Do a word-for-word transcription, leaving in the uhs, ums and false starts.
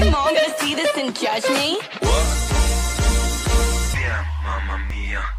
mom gonna see this and judge me? What? Yeah, mamma mia.